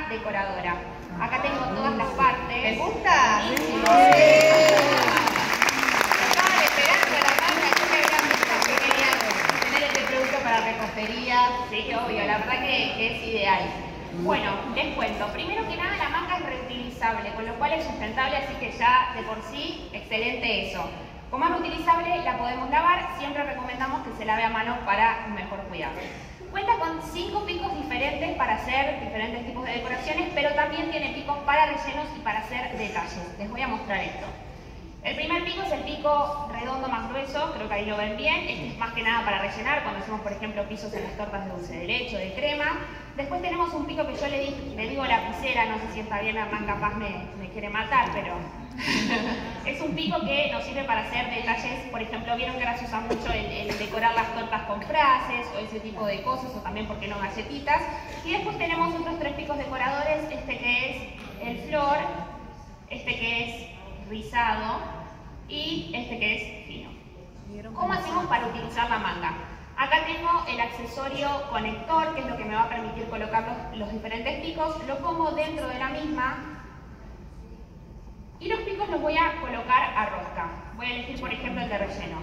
decoradora. Acá tengo todas las partes. ¿Te gusta? Sí. Estaban esperando la manga, yo me había visto que querían tener este producto para repostería. Sí, obvio, la verdad que es ideal. Bueno, les cuento. Primero que nada, la manga es reutilizable, con lo cual es sustentable, así que ya de por sí, excelente eso. Como es reutilizable, la podemos lavar. Siempre recomendamos que se lave a mano para un mejor cuidado. Cuenta con 5 picos diferentes para hacer diferentes tipos de decoraciones, pero también tiene picos para rellenos y para hacer detalles. Les voy a mostrar esto. El primer pico es el pico redondo más grueso, creo que ahí lo ven bien. Este es más que nada para rellenar, cuando hacemos, por ejemplo, pisos en las tortas de dulce de leche o de crema. Después tenemos un pico que yo le digo lapicera, no sé si está bien, Hernán capaz me quiere matar, pero es un pico que nos sirve para hacer detalles. Por ejemplo, vieron que ahora se usa mucho el decorar las tortas con frases o ese tipo de cosas, o también, ¿por qué no, galletitas? Y después tenemos otros 3 picos decoradores, este que es el flor, este que es rizado y este que es fino. ¿Cómo hacemos para utilizar la manga? Acá tengo el accesorio conector, que es lo que me va a permitir colocar los diferentes picos. Lo pongo dentro de la misma y los picos los voy a colocar a rosca. Voy a elegir, por ejemplo, el de relleno.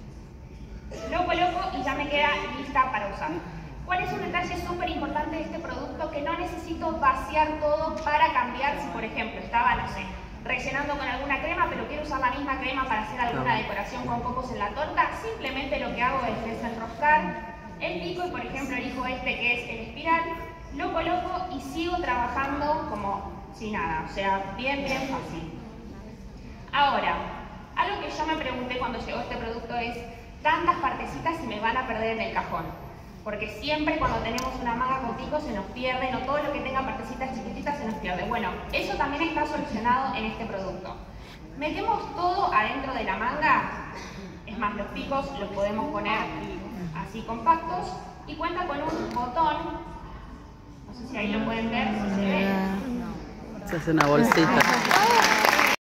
Lo coloco y ya me queda lista para usar. ¿Cuál es un detalle súper importante de este producto? Que no necesito vaciar todo para cambiar. Si, por ejemplo, estaba, no sé, rellenando con alguna crema, pero quiero usar la misma crema para hacer alguna decoración con cocos en la torta, simplemente lo que hago es desenroscar el pico y, por ejemplo, elijo este que es el espiral, lo coloco y sigo trabajando como si nada, o sea, bien fácil. Ahora, algo que yo me pregunté cuando llegó este producto es, tantas partecitas se me van a perder en el cajón. Porque siempre cuando tenemos una manga con picos se nos pierde, no todo lo que tenga partecitas chiquititas se nos pierde. Bueno, eso también está solucionado en este producto. Metemos todo adentro de la manga, es más, los picos los podemos poner así compactos y cuenta con un botón, no sé si ahí lo pueden ver, si se ve. Se hace una bolsita.